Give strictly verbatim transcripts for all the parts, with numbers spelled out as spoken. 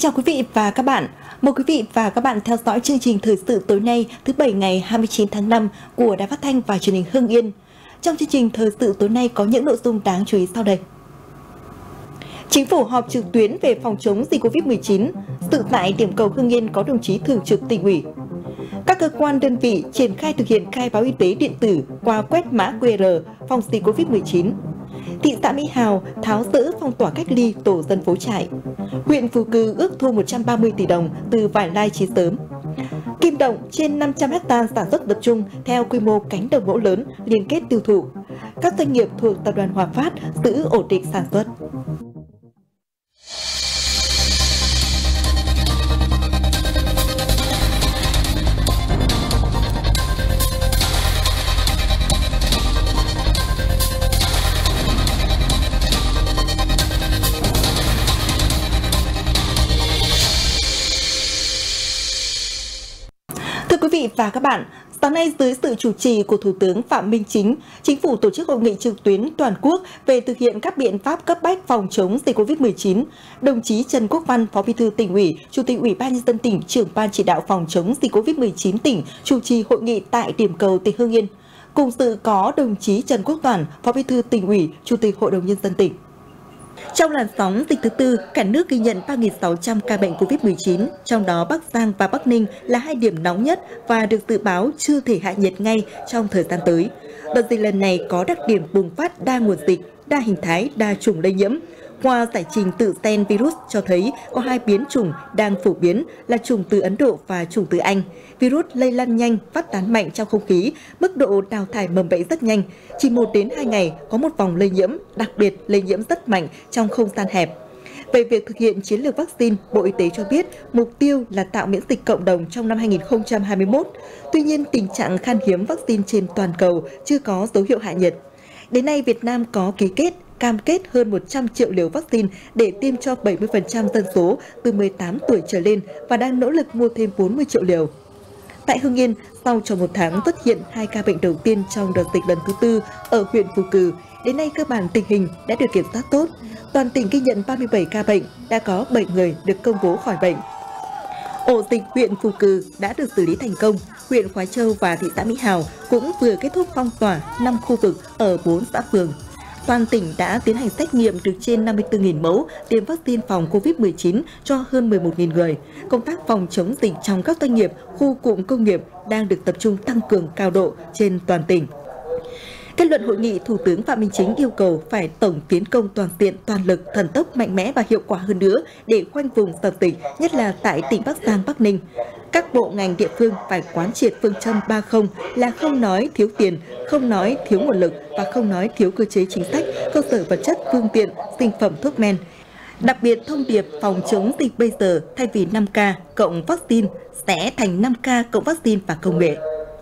chào quý vị và các bạn. Mời quý vị và các bạn theo dõi chương trình thời sự tối nay thứ Bảy ngày hai mươi chín tháng năm của Đài Phát thanh và Truyền hình Hưng Yên. Trong chương trình thời sự tối nay có những nội dung đáng chú ý sau đây. Chính phủ họp trực tuyến về phòng chống dịch Covid mười chín. Sự tại điểm cầu Hưng Yên có đồng chí Thường trực Tỉnh ủy. Các cơ quan đơn vị triển khai thực hiện khai báo y tế điện tử qua quét mã quy rờ phòng dịch Covid mười chín. Thị xã Mỹ Hào tháo dỡ phong tỏa cách ly tổ dân phố trại. Huyện Phù Cừ ước thu một trăm ba mươi tỷ đồng từ vải lai chế sớm. Kim Động trên năm trăm héc ta sản xuất tập trung theo quy mô cánh đồng mẫu lớn liên kết tiêu thụ. Các doanh nghiệp thuộc tập đoàn Hòa Phát giữ ổn định sản xuất. Thưa quý vị và các bạn, sáng nay dưới sự chủ trì của Thủ tướng Phạm Minh Chính, Chính phủ tổ chức hội nghị trực tuyến toàn quốc về thực hiện các biện pháp cấp bách phòng chống dịch Covid mười chín. Đồng chí Trần Quốc Văn, Phó Bí thư Tỉnh ủy, Chủ tịch Ủy ban nhân dân tỉnh, trưởng ban chỉ đạo phòng chống dịch Covid mười chín tỉnh chủ trì hội nghị tại điểm cầu tỉnh Hưng Yên. Cùng dự có đồng chí Trần Quốc Toản, Phó Bí thư Tỉnh ủy, Chủ tịch Hội đồng nhân dân tỉnh. Trong làn sóng dịch thứ tư, cả nước ghi nhận ba nghìn sáu trăm ca bệnh Covid mười chín, trong đó Bắc Giang và Bắc Ninh là hai điểm nóng nhất và được dự báo chưa thể hạ nhiệt ngay trong thời gian tới. Đợt dịch lần này có đặc điểm bùng phát đa nguồn dịch, đa hình thái, đa chủng lây nhiễm. Qua giải trình tự gen virus cho thấy có hai biến chủng đang phổ biến là chủng từ Ấn Độ và chủng từ Anh. Virus lây lan nhanh, phát tán mạnh trong không khí, mức độ đào thải mầm bệnh rất nhanh. Chỉ một đến hai ngày có một vòng lây nhiễm, đặc biệt lây nhiễm rất mạnh trong không gian hẹp. Về việc thực hiện chiến lược vaccine, Bộ Y tế cho biết mục tiêu là tạo miễn dịch cộng đồng trong năm hai nghìn không trăm hai mươi mốt. Tuy nhiên, tình trạng khan hiếm vaccine trên toàn cầu chưa có dấu hiệu hạ nhiệt. Đến nay, Việt Nam có ký kết cam kết hơn một trăm triệu liều vaccine để tiêm cho bảy mươi phần trăm dân số từ mười tám tuổi trở lên và đang nỗ lực mua thêm bốn mươi triệu liều. Tại Hưng Yên, sau tròn một tháng xuất hiện hai ca bệnh đầu tiên trong đợt dịch lần thứ tư ở huyện Phù Cừ, đến nay cơ bản tình hình đã được kiểm soát tốt. Toàn tỉnh ghi nhận ba mươi bảy ca bệnh, đã có bảy người được công bố khỏi bệnh. Ổ dịch huyện Phù Cừ đã được xử lý thành công. Huyện Khoái Châu và thị xã Mỹ Hào cũng vừa kết thúc phong tỏa năm khu vực ở bốn xã phường. Toàn tỉnh đã tiến hành xét nghiệm được trên năm mươi tư nghìn mẫu tiêm vaccine phòng Covid mười chín cho hơn mười một nghìn người. Công tác phòng chống dịch trong các doanh nghiệp, khu cụm công nghiệp đang được tập trung tăng cường cao độ trên toàn tỉnh. Kết luận hội nghị, Thủ tướng Phạm Minh Chính yêu cầu phải tổng tiến công toàn diện, toàn lực, thần tốc, mạnh mẽ và hiệu quả hơn nữa để khoanh vùng dập dịch, nhất là tại tỉnh Bắc Giang, Bắc Ninh. Các bộ ngành địa phương phải quán triệt phương châm ba không là không nói thiếu tiền, không nói thiếu nguồn lực và không nói thiếu cơ chế chính sách, cơ sở vật chất, phương tiện, sinh phẩm, thuốc men. Đặc biệt, thông điệp phòng chống dịch bây giờ thay vì năm K cộng vaccine sẽ thành năm K cộng vaccine và công nghệ.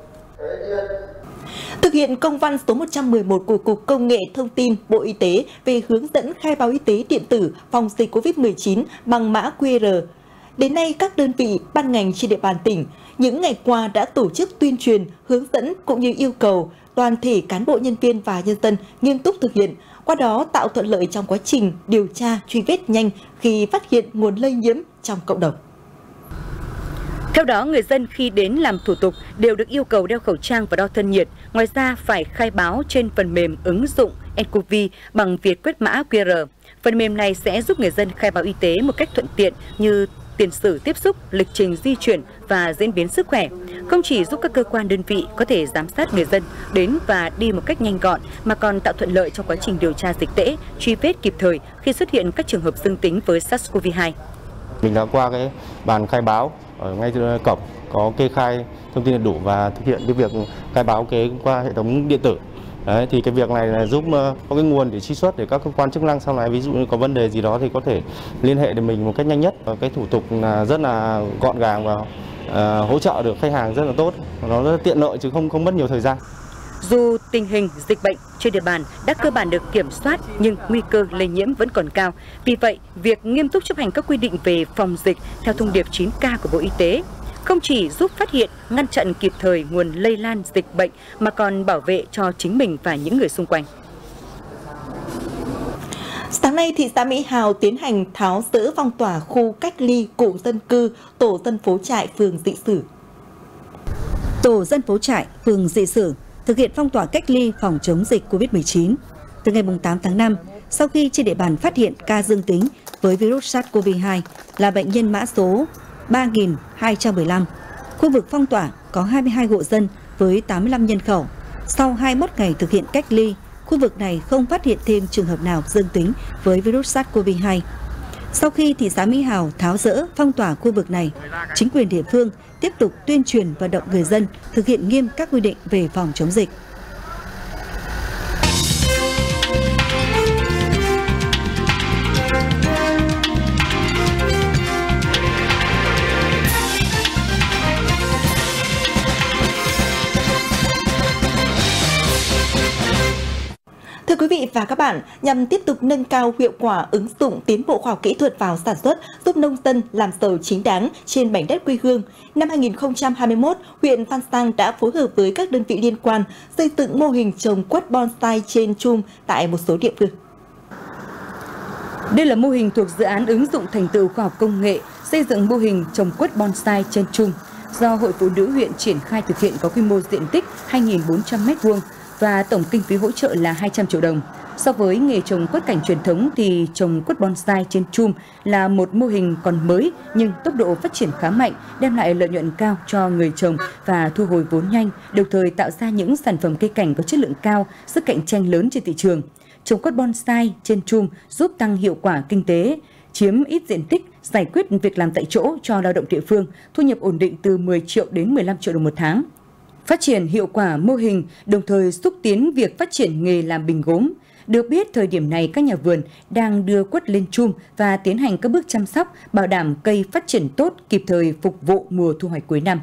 Thực hiện công văn số một trăm mười một của Cục Công nghệ Thông tin Bộ Y tế về hướng dẫn khai báo y tế điện tử phòng dịch Covid mười chín bằng mã quy rờ. Đến nay, các đơn vị, ban ngành trên địa bàn tỉnh những ngày qua đã tổ chức tuyên truyền, hướng dẫn cũng như yêu cầu toàn thể cán bộ nhân viên và nhân dân nghiêm túc thực hiện, qua đó tạo thuận lợi trong quá trình điều tra, truy vết nhanh khi phát hiện nguồn lây nhiễm trong cộng đồng. Theo đó, người dân khi đến làm thủ tục đều được yêu cầu đeo khẩu trang và đo thân nhiệt. Ngoài ra, phải khai báo trên phần mềm ứng dụng en cô vi bằng việc quét mã quy rờ. Phần mềm này sẽ giúp người dân khai báo y tế một cách thuận tiện như tiền sử tiếp xúc, lịch trình di chuyển và diễn biến sức khỏe. Không chỉ giúp các cơ quan đơn vị có thể giám sát người dân đến và đi một cách nhanh gọn, mà còn tạo thuận lợi trong quá trình điều tra dịch tễ, truy vết kịp thời khi xuất hiện các trường hợp dương tính với SARS-xê o vê hai. Mình đã qua cái bàn khai báo ở ngay cổng, có kê khai thông tin đầy đủ và thực hiện cái việc khai báo cái qua hệ thống điện tử. Đấy, thì cái việc này là giúp có cái nguồn để truy xuất để các cơ quan chức năng sau này ví dụ như có vấn đề gì đó thì có thể liên hệ đến mình một cách nhanh nhất. Cái thủ tục là rất là gọn gàng và uh, hỗ trợ được khách hàng rất là tốt, nó rất tiện lợi chứ không không mất nhiều thời gian. Dù tình hình dịch bệnh trên địa bàn đã cơ bản được kiểm soát nhưng nguy cơ lây nhiễm vẫn còn cao. Vì vậy, việc nghiêm túc chấp hành các quy định về phòng dịch theo thông điệp chín K của Bộ Y tế không chỉ giúp phát hiện, ngăn chặn kịp thời nguồn lây lan dịch bệnh mà còn bảo vệ cho chính mình và những người xung quanh. Sáng nay, thị xã Mỹ Hào tiến hành tháo dỡ phong tỏa khu cách ly cụm dân cư tổ dân phố Trại, phường Dị Sử. Tổ dân phố Trại, phường Dị Sử thực hiện phong tỏa cách ly phòng chống dịch Covid mười chín. Từ ngày tám tháng năm, sau khi trên địa bàn phát hiện ca dương tính với virus SARS-xê o vê hai là bệnh nhân mã số ba nghìn hai trăm mười lăm, khu vực phong tỏa có hai mươi hai hộ dân với tám mươi lăm nhân khẩu. Sau hai mươi mốt ngày thực hiện cách ly, khu vực này không phát hiện thêm trường hợp nào dương tính với virus SARS-xê o vê hai. Sau khi thị xã Mỹ Hào tháo dỡ phong tỏa khu vực này, chính quyền địa phương tiếp tục tuyên truyền vận động người dân thực hiện nghiêm các quy định về phòng chống dịch. Thưa quý vị và các bạn, nhằm tiếp tục nâng cao hiệu quả ứng dụng tiến bộ khoa học kỹ thuật vào sản xuất, giúp nông dân làm giàu chính đáng trên mảnh đất quê hương, năm hai nghìn không trăm hai mươi mốt, huyện Phan Sang đã phối hợp với các đơn vị liên quan xây dựng mô hình trồng quất bonsai trên chum tại một số địa phương. Đây là mô hình thuộc dự án ứng dụng thành tựu khoa học công nghệ xây dựng mô hình trồng quất bonsai trên chum do Hội Phụ nữ huyện triển khai thực hiện, có quy mô diện tích hai nghìn bốn trăm mét vuông và tổng kinh phí hỗ trợ là hai trăm triệu đồng. So với nghề trồng quất cảnh truyền thống thì trồng quất bonsai trên chum là một mô hình còn mới nhưng tốc độ phát triển khá mạnh, đem lại lợi nhuận cao cho người trồng và thu hồi vốn nhanh, đồng thời tạo ra những sản phẩm cây cảnh có chất lượng cao, sức cạnh tranh lớn trên thị trường. Trồng quất bonsai trên chum giúp tăng hiệu quả kinh tế, chiếm ít diện tích, giải quyết việc làm tại chỗ cho lao động địa phương, thu nhập ổn định từ mười triệu đến mười lăm triệu đồng một tháng. Phát triển hiệu quả mô hình, đồng thời xúc tiến việc phát triển nghề làm bình gốm. Được biết, thời điểm này các nhà vườn đang đưa quất lên chum và tiến hành các bước chăm sóc, bảo đảm cây phát triển tốt, kịp thời phục vụ mùa thu hoạch cuối năm.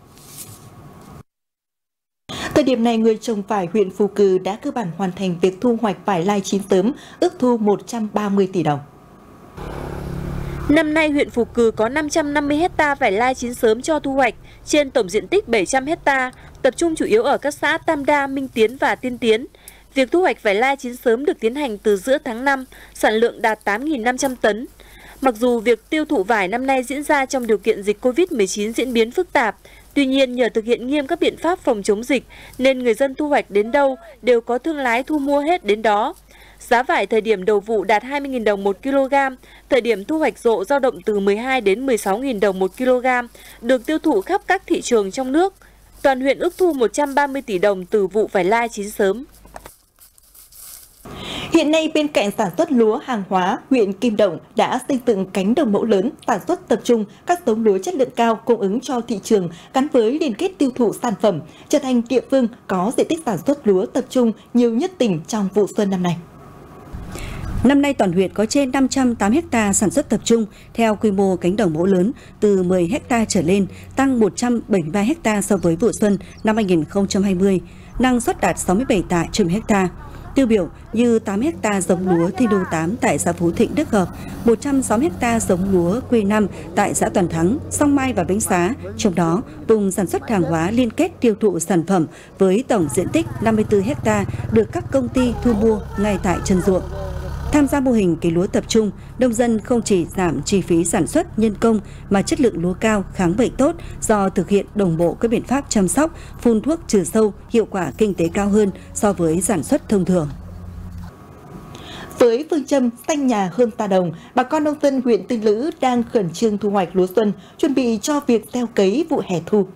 Thời điểm này, người trồng vải huyện Phù Cừ đã cơ bản hoàn thành việc thu hoạch vải lai chín sớm, ước thu một trăm ba mươi tỷ đồng. Năm nay, huyện Phù Cừ có năm trăm năm mươi hecta vải lai chín sớm cho thu hoạch trên tổng diện tích bảy trăm hecta, tập trung chủ yếu ở các xã Tam Đa, Minh Tiến và Tiên Tiến. Việc thu hoạch vải lai chín sớm được tiến hành từ giữa tháng năm, sản lượng đạt tám nghìn năm trăm tấn. Mặc dù việc tiêu thụ vải năm nay diễn ra trong điều kiện dịch Covid mười chín diễn biến phức tạp, tuy nhiên nhờ thực hiện nghiêm các biện pháp phòng chống dịch nên người dân thu hoạch đến đâu đều có thương lái thu mua hết đến đó. Giá vải thời điểm đầu vụ đạt hai mươi nghìn đồng một kg, thời điểm thu hoạch rộ dao động từ mười hai đến mười sáu nghìn đồng một kg, được tiêu thụ khắp các thị trường trong nước. Toàn huyện ước thu một trăm ba mươi tỷ đồng từ vụ vải lai chín sớm. Hiện nay, bên cạnh sản xuất lúa hàng hóa, huyện Kim Động đã xây dựng cánh đồng mẫu lớn sản xuất tập trung các giống lúa chất lượng cao cung ứng cho thị trường gắn với liên kết tiêu thụ sản phẩm, trở thành địa phương có diện tích sản xuất lúa tập trung nhiều nhất tỉnh trong vụ xuân năm nay. Năm nay, toàn huyện có trên năm trăm tám mươi ha sản xuất tập trung theo quy mô cánh đồng mẫu lớn từ mười ha trở lên, tăng một trăm bảy mươi ba ha so với vụ xuân năm hai nghìn không trăm hai mươi, năng suất đạt sáu mươi bảy tạ trên một ha. Tiêu biểu như tám ha giống lúa Thi Đô tám tại xã Phú Thịnh, Đức Hợp, một trăm sáu mươi ha giống lúa Quê năm tại xã Toàn Thắng, Song Mai và Bến Xá. Trong đó, vùng sản xuất hàng hóa liên kết tiêu thụ sản phẩm với tổng diện tích năm mươi tư ha được các công ty thu mua ngay tại chân ruộng. Tham gia mô hình cây lúa tập trung, nông dân không chỉ giảm chi phí sản xuất nhân công mà chất lượng lúa cao, kháng bệnh tốt do thực hiện đồng bộ các biện pháp chăm sóc, phun thuốc trừ sâu, hiệu quả kinh tế cao hơn so với sản xuất thông thường. Với phương châm xanh nhà hơn ta đồng, bà con nông dân huyện Tiên Lữ đang khẩn trương thu hoạch lúa xuân, chuẩn bị cho việc gieo cấy vụ hè thu.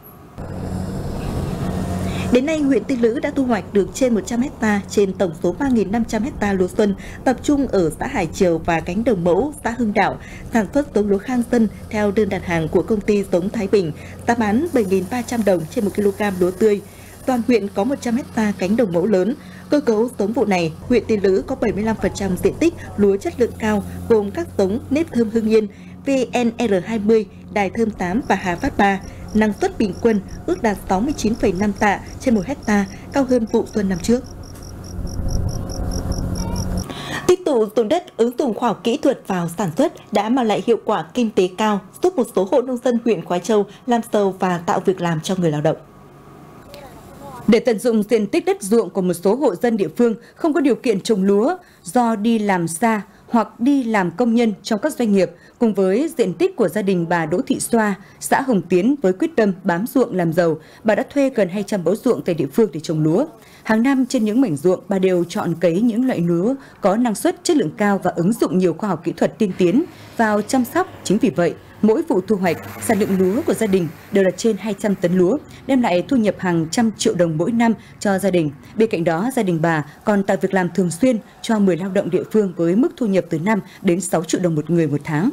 Đến nay, huyện Tiên Lữ đã thu hoạch được trên một trăm ha trên tổng số ba nghìn năm trăm ha lúa xuân, tập trung ở xã Hải Triều và cánh đồng mẫu, xã Hưng Đạo, sản xuất giống lúa Khang Dân theo đơn đặt hàng của công ty giống Thái Bình, giá bán bảy nghìn ba trăm đồng trên một kg lúa tươi. Toàn huyện có một trăm ha cánh đồng mẫu lớn. Cơ cấu giống vụ này, huyện Tiên Lữ có bảy mươi lăm phần trăm diện tích lúa chất lượng cao, gồm các giống nếp thơm Hưng Yên, V N R hai mươi, Đài Thơm tám và Hà Phát ba. Năng suất bình quân ước đạt sáu mươi chín phẩy năm tạ trên một hecta, cao hơn vụ xuân năm trước. Tích tụ dụng đất ứng dụng khoa học kỹ thuật vào sản xuất đã mang lại hiệu quả kinh tế cao, giúp một số hộ nông dân huyện Khói Châu làm giàu và tạo việc làm cho người lao động. Để tận dụng diện tích đất ruộng của một số hộ dân địa phương không có điều kiện trồng lúa do đi làm xa hoặc đi làm công nhân trong các doanh nghiệp, cùng với diện tích của gia đình bà Đỗ Thị Xoa, xã Hồng Tiến với quyết tâm bám ruộng làm giàu, bà đã thuê gần hai trăm mẫu ruộng tại địa phương để trồng lúa. Hàng năm trên những mảnh ruộng, bà đều chọn cấy những loại lúa có năng suất, chất lượng cao và ứng dụng nhiều khoa học kỹ thuật tiên tiến vào chăm sóc. Chính vì vậy, mỗi vụ thu hoạch, sản lượng lúa của gia đình đều đạt trên hai trăm tấn lúa, đem lại thu nhập hàng trăm triệu đồng mỗi năm cho gia đình. Bên cạnh đó, gia đình bà còn tạo việc làm thường xuyên cho mười lao động địa phương với mức thu nhập từ năm đến sáu triệu đồng một người một tháng.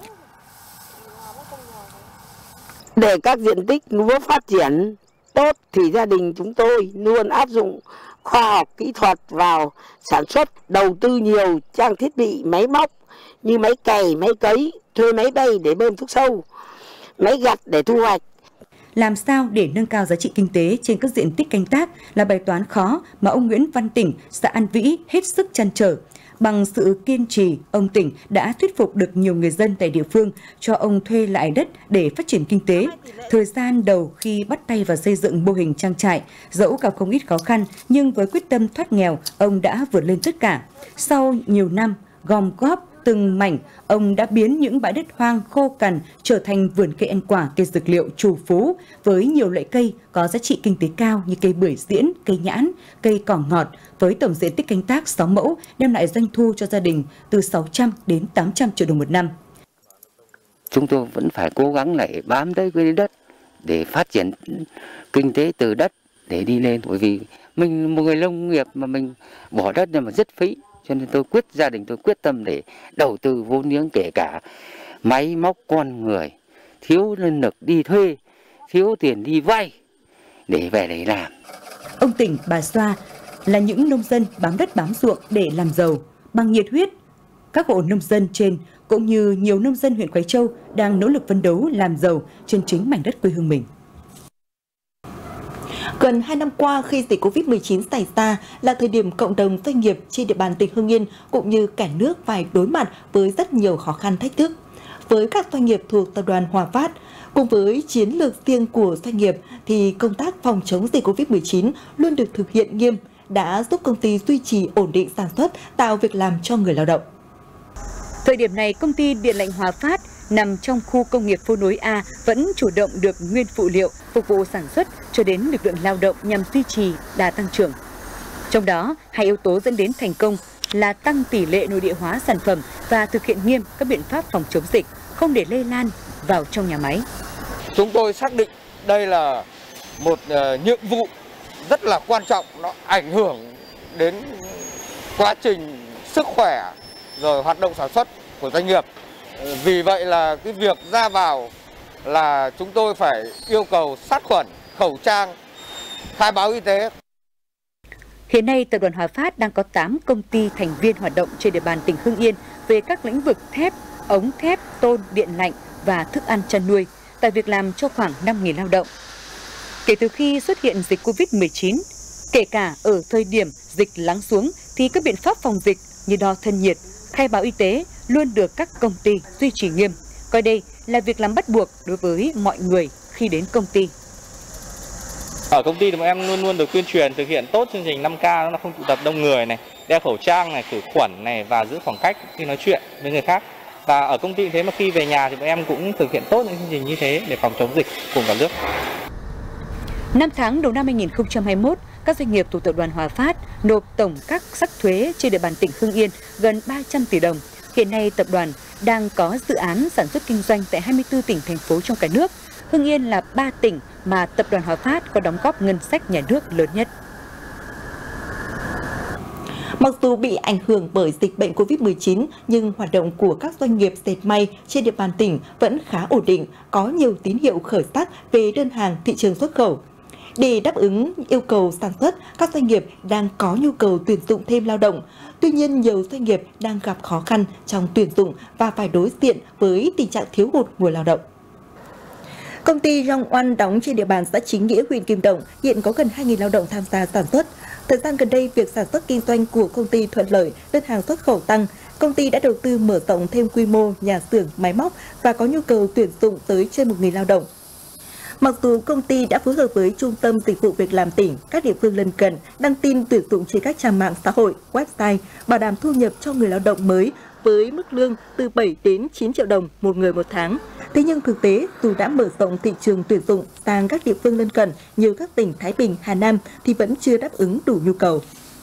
Để các diện tích lúa phát triển tốt thì gia đình chúng tôi luôn áp dụng khoa học kỹ thuật vào sản xuất, đầu tư nhiều trang thiết bị máy móc như máy cày, máy cấy, thuê máy bay để bơm thuốc sâu, máy gặt để thu hoạch. Làm sao để nâng cao giá trị kinh tế trên các diện tích canh tác là bài toán khó mà ông Nguyễn Văn Tỉnh, xã An Vĩ hết sức trăn trở. Bằng sự kiên trì, ông Tỉnh đã thuyết phục được nhiều người dân tại địa phương cho ông thuê lại đất để phát triển kinh tế. Thời gian đầu khi bắt tay vào xây dựng mô hình trang trại, dẫu gặp không ít khó khăn nhưng với quyết tâm thoát nghèo, ông đã vượt lên tất cả. Sau nhiều năm gom góp từng mảnh, ông đã biến những bãi đất hoang khô cằn trở thành vườn cây ăn quả, cây dược liệu trù phú với nhiều loại cây có giá trị kinh tế cao như cây bưởi diễn, cây nhãn, cây cỏ ngọt, với tổng diện tích canh tác sáu mẫu, đem lại doanh thu cho gia đình từ sáu trăm đến tám trăm triệu đồng một năm. Chúng tôi vẫn phải cố gắng lại bám tới cái đất để phát triển kinh tế từ đất để đi lên, bởi vì mình một người nông nghiệp mà mình bỏ đất nhưng mà rất phí. Cho nên tôi quyết gia đình tôi quyết tâm để đầu tư vốn liếng, kể cả máy móc, con người, thiếu nhân lực đi thuê, thiếu tiền đi vay để về để làm. Ông Tỉnh, bà Xoa là những nông dân bám đất bám ruộng để làm giàu bằng nhiệt huyết. Các hộ nông dân trên cũng như nhiều nông dân huyện Khoái Châu đang nỗ lực phấn đấu làm giàu trên chính mảnh đất quê hương mình. Gần hai năm qua, khi dịch Covid mười chín xảy ra là thời điểm cộng đồng doanh nghiệp trên địa bàn tỉnh Hưng Yên cũng như cả nước phải đối mặt với rất nhiều khó khăn thách thức. Với các doanh nghiệp thuộc tập đoàn Hòa Phát, cùng với chiến lược riêng của doanh nghiệp thì công tác phòng chống dịch Covid mười chín luôn được thực hiện nghiêm, đã giúp công ty duy trì ổn định sản xuất, tạo việc làm cho người lao động. Thời điểm này, công ty Điện lạnh Hòa Phát nằm trong khu công nghiệp Phố Nối A vẫn chủ động được nguyên phụ liệu phục vụ sản xuất cho đến lực lượng lao động nhằm duy trì đà tăng trưởng. Trong đó, hai yếu tố dẫn đến thành công là tăng tỷ lệ nội địa hóa sản phẩm và thực hiện nghiêm các biện pháp phòng chống dịch, không để lây lan vào trong nhà máy. Chúng tôi xác định đây là một uh, nhiệm vụ rất là quan trọng, nó ảnh hưởng đến quá trình sức khỏe rồi hoạt động sản xuất của doanh nghiệp. Vì vậy là cái việc ra vào là chúng tôi phải yêu cầu sát khuẩn, khẩu trang, khai báo y tế. Hiện nay, Tập đoàn Hòa Phát đang có tám công ty thành viên hoạt động trên địa bàn tỉnh Hưng Yên về các lĩnh vực thép, ống thép, tôn, điện lạnh và thức ăn chăn nuôi, tạo việc làm cho khoảng năm nghìn lao động. Kể từ khi xuất hiện dịch Covid mười chín, kể cả ở thời điểm dịch lắng xuống thì các biện pháp phòng dịch như đo thân nhiệt, khai báo y tế luôn được các công ty duy trì nghiêm, coi đây là việc làm bắt buộc đối với mọi người khi đến công ty. Ở công ty thì bọn em luôn luôn được tuyên truyền thực hiện tốt chương trình năm K, nó không tụ tập đông người này, đeo khẩu trang này, khử khuẩn này và giữ khoảng cách khi nói chuyện với người khác. Và ở công ty thế mà khi về nhà thì bọn em cũng thực hiện tốt những chương trình như thế để phòng chống dịch cùng cả nước. Năm tháng đầu năm hai nghìn không trăm hai mươi mốt, các doanh nghiệp thuộc Tập đoàn Hòa Phát nộp tổng các sắc thuế trên địa bàn tỉnh Hưng Yên gần ba trăm tỷ đồng. Hiện nay, tập đoàn đang có dự án sản xuất kinh doanh tại hai mươi tư tỉnh, thành phố trong cả nước. Hưng Yên là ba tỉnh mà Tập đoàn Hòa Phát có đóng góp ngân sách nhà nước lớn nhất. Mặc dù bị ảnh hưởng bởi dịch bệnh Covid mười chín, nhưng hoạt động của các doanh nghiệp dệt may trên địa bàn tỉnh vẫn khá ổn định, có nhiều tín hiệu khởi sắc về đơn hàng thị trường xuất khẩu. Để đáp ứng yêu cầu sản xuất, các doanh nghiệp đang có nhu cầu tuyển dụng thêm lao động. Tuy nhiên, nhiều doanh nghiệp đang gặp khó khăn trong tuyển dụng và phải đối diện với tình trạng thiếu hụt nguồn lao động. Công ty Long Oan đóng trên địa bàn xã Chính Nghĩa, huyện Kim Động hiện có gần hai nghìn lao động tham gia sản xuất. Thời gian gần đây, việc sản xuất kinh doanh của công ty thuận lợi, đơn hàng xuất khẩu tăng. Công ty đã đầu tư mở rộng thêm quy mô nhà xưởng, máy móc và có nhu cầu tuyển dụng tới trên một nghìn lao động. Mặc dù công ty đã phối hợp với Trung tâm Dịch vụ Việc làm tỉnh, các địa phương lân cận đăng tin tuyển dụng trên các trang mạng xã hội, website, bảo đảm thu nhập cho người lao động mới với mức lương từ bảy đến chín triệu đồng một người một tháng. Thế nhưng thực tế, dù đã mở rộng thị trường tuyển dụng sang các địa phương lân cận như các tỉnh Thái Bình, Hà Nam thì vẫn chưa đáp ứng đủ nhu cầu.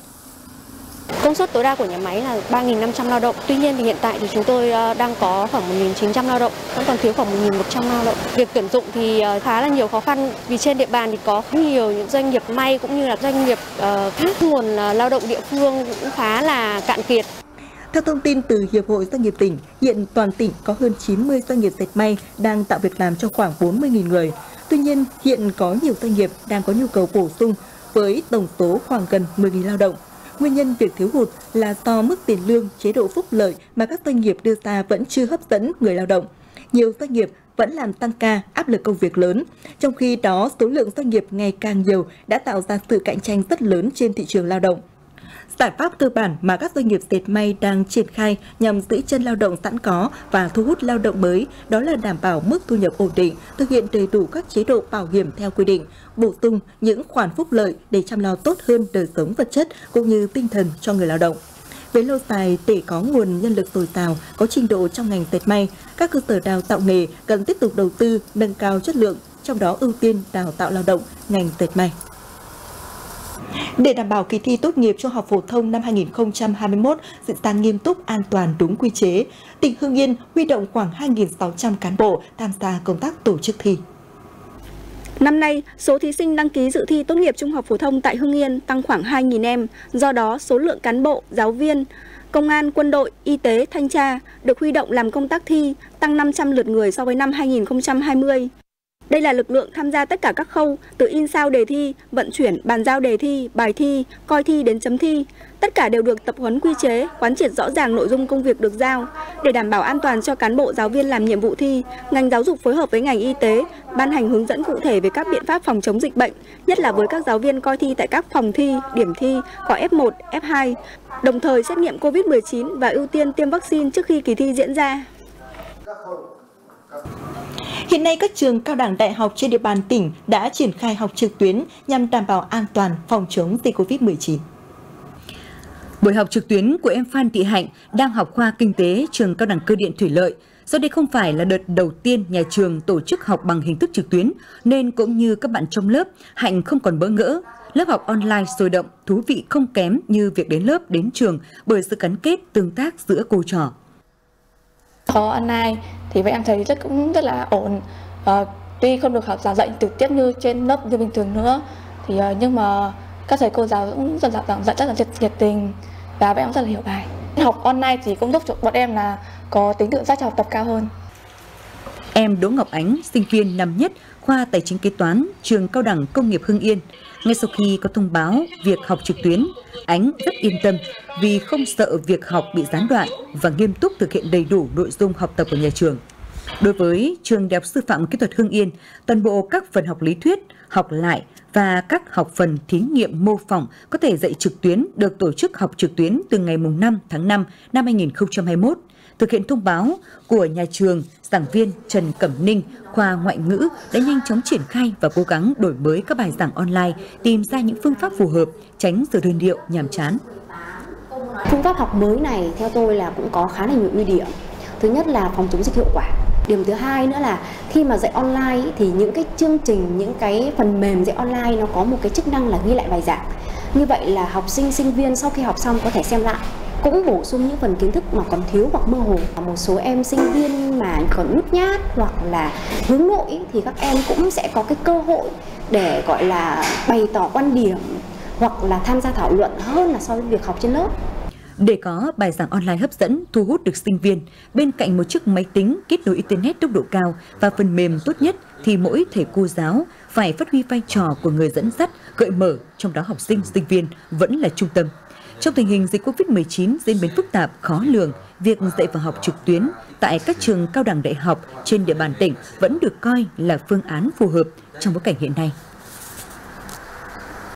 Công suất tối đa của nhà máy là ba nghìn năm trăm lao động. Tuy nhiên thì hiện tại thì chúng tôi đang có khoảng một nghìn chín trăm lao động, vẫn còn thiếu khoảng một nghìn một trăm lao động. Việc tuyển dụng thì khá là nhiều khó khăn vì trên địa bàn thì có nhiều những doanh nghiệp may cũng như là doanh nghiệp khác, nguồn lao động địa phương cũng khá là cạn kiệt. Theo thông tin từ Hiệp hội Doanh nghiệp tỉnh, hiện toàn tỉnh có hơn chín mươi doanh nghiệp dệt may đang tạo việc làm cho khoảng bốn mươi nghìn người. Tuy nhiên, hiện có nhiều doanh nghiệp đang có nhu cầu bổ sung với tổng số khoảng gần mười nghìn lao động. Nguyên nhân việc thiếu hụt là do mức tiền lương, chế độ phúc lợi mà các doanh nghiệp đưa ra vẫn chưa hấp dẫn người lao động. Nhiều doanh nghiệp vẫn làm tăng ca, áp lực công việc lớn. Trong khi đó, số lượng doanh nghiệp ngày càng nhiều đã tạo ra sự cạnh tranh rất lớn trên thị trường lao động. Giải pháp cơ bản mà các doanh nghiệp dệt may đang triển khai nhằm giữ chân lao động sẵn có và thu hút lao động mới đó là đảm bảo mức thu nhập ổn định, thực hiện đầy đủ các chế độ bảo hiểm theo quy định, bổ sung những khoản phúc lợi để chăm lo tốt hơn đời sống vật chất cũng như tinh thần cho người lao động. Về lâu dài, để có nguồn nhân lực dồi dào, có trình độ trong ngành dệt may, các cơ sở đào tạo nghề cần tiếp tục đầu tư, nâng cao chất lượng, trong đó ưu tiên đào tạo lao động ngành dệt may. Để đảm bảo kỳ thi tốt nghiệp trung học phổ thông năm hai nghìn không trăm hai mươi mốt diễn ra nghiêm túc, an toàn, đúng quy chế, tỉnh Hưng Yên huy động khoảng hai nghìn sáu trăm cán bộ tham gia công tác tổ chức thi. Năm nay, số thí sinh đăng ký dự thi tốt nghiệp trung học phổ thông tại Hưng Yên tăng khoảng hai nghìn em. Do đó, số lượng cán bộ, giáo viên, công an, quân đội, y tế, thanh tra được huy động làm công tác thi tăng năm trăm lượt người so với năm hai nghìn không trăm hai mươi. Đây là lực lượng tham gia tất cả các khâu, từ in sao đề thi, vận chuyển, bàn giao đề thi, bài thi, coi thi đến chấm thi. Tất cả đều được tập huấn quy chế, quán triệt rõ ràng nội dung công việc được giao. Để đảm bảo an toàn cho cán bộ giáo viên làm nhiệm vụ thi, ngành giáo dục phối hợp với ngành y tế, ban hành hướng dẫn cụ thể về các biện pháp phòng chống dịch bệnh, nhất là với các giáo viên coi thi tại các phòng thi, điểm thi có ép một, ép hai, đồng thời xét nghiệm Covid mười chín và ưu tiên tiêm vaccine trước khi kỳ thi diễn ra. Hiện nay, các trường cao đẳng đại học trên địa bàn tỉnh đã triển khai học trực tuyến nhằm đảm bảo an toàn phòng chống dịch Covid mười chín. Buổi học trực tuyến của em Phan Thị Hạnh đang học khoa Kinh tế trường Cao đẳng Cơ điện Thủy lợi. Do đây không phải là đợt đầu tiên nhà trường tổ chức học bằng hình thức trực tuyến, nên cũng như các bạn trong lớp, Hạnh không còn bỡ ngỡ. Lớp học online sôi động, thú vị không kém như việc đến lớp, đến trường bởi sự gắn kết, tương tác giữa cô trò. Có online thì vậy em thấy rất cũng rất là ổn. À, tuy không được học giảng dạy trực tiếp như trên lớp như bình thường nữa, thì uh, nhưng mà các thầy cô giáo cũng giảng giảng dạy rất là nhiệt, nhiệt tình và bọn em rất là hiểu bài. Học online thì cũng giúp cho bọn em là có tính tự giác cho học tập cao hơn. Em Đỗ Ngọc Ánh, sinh viên năm nhất khoa Tài chính Kế toán, trường Cao đẳng Công nghiệp Hưng Yên. Ngay sau khi có thông báo việc học trực tuyến, Ánh rất yên tâm vì không sợ việc học bị gián đoạn và nghiêm túc thực hiện đầy đủ nội dung học tập của nhà trường. Đối với trường Đại học Sư phạm Kỹ thuật Hưng Yên, toàn bộ các phần học lý thuyết, học lại và các học phần thí nghiệm mô phỏng có thể dạy trực tuyến được tổ chức học trực tuyến từ ngày năm tháng năm năm hai nghìn không trăm hai mươi mốt. Thực hiện thông báo của nhà trường, giảng viên Trần Cẩm Ninh, khoa ngoại ngữ đã nhanh chóng triển khai và cố gắng đổi mới các bài giảng online, tìm ra những phương pháp phù hợp, tránh giờ đơn điệu nhàm chán. Phương pháp học mới này theo tôi là cũng có khá là nhiều ưu điểm. Thứ nhất là phòng chống dịch hiệu quả. Điểm thứ hai nữa là khi mà dạy online thì những cái chương trình, những cái phần mềm dạy online nó có một cái chức năng là ghi lại bài giảng. Như vậy là học sinh, sinh viên sau khi học xong có thể xem lại, cũng bổ sung những phần kiến thức mà còn thiếu hoặc mơ hồ. Một số em sinh viên mà còn nhút nhát hoặc là hướng nội thì các em cũng sẽ có cái cơ hội để gọi là bày tỏ quan điểm hoặc là tham gia thảo luận hơn là so với việc học trên lớp. Để có bài giảng online hấp dẫn, thu hút được sinh viên, bên cạnh một chiếc máy tính kết nối Internet tốc độ cao và phần mềm tốt nhất, thì mỗi thầy cô giáo phải phát huy vai trò của người dẫn dắt, gợi mở, trong đó học sinh, sinh viên vẫn là trung tâm. Trong tình hình dịch Covid mười chín diễn biến phức tạp, khó lường, việc dạy và học trực tuyến tại các trường cao đẳng đại học trên địa bàn tỉnh vẫn được coi là phương án phù hợp trong bối cảnh hiện nay.